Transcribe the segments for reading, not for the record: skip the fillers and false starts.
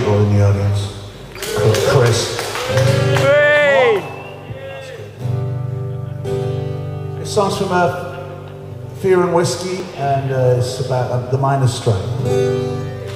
people in the audience. Chris. Hey! This song's from Fear and Whiskey, and it's about the Miners' Strike.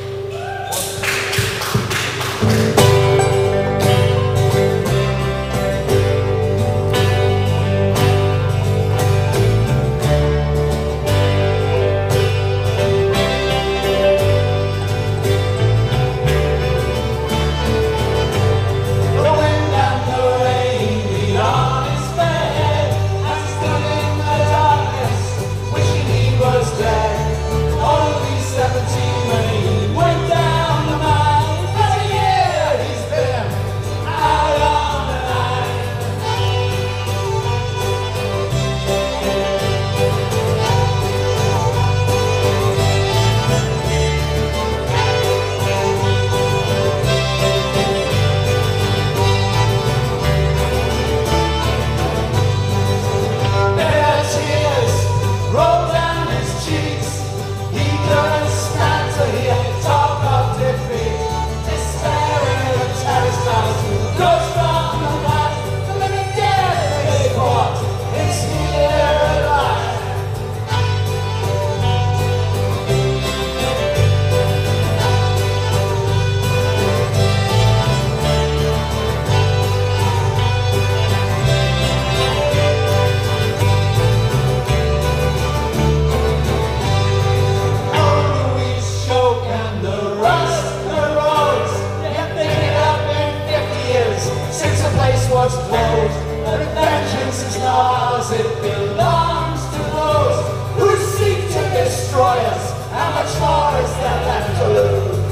Was closed, but vengeance is not ours, it belongs to those who seek to destroy us. How much more is there left to lose?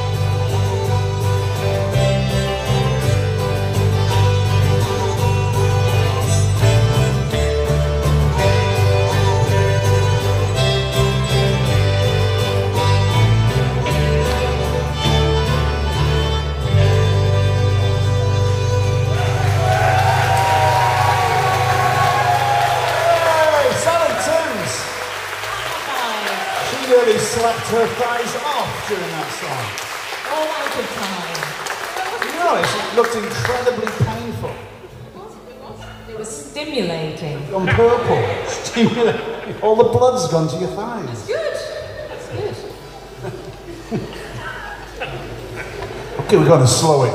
Really slept her thighs off during that song. All out of time. You know, it looked incredibly painful. It was stimulating. Gone purple. Stimulating. All the blood's gone to your thighs. That's good. That's good. Okay, we're going to slow it.